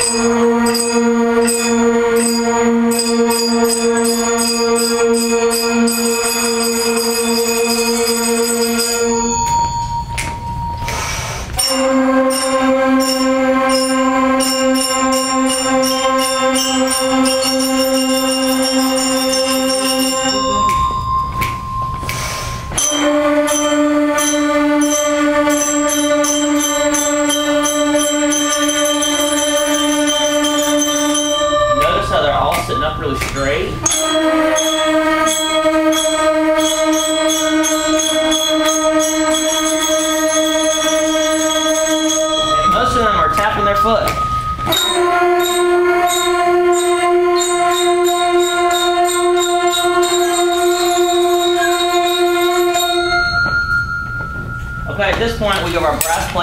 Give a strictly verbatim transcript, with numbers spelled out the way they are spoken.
Sitting up really straight. And most of them are tapping their foot. Okay, at this point we give our brass plate.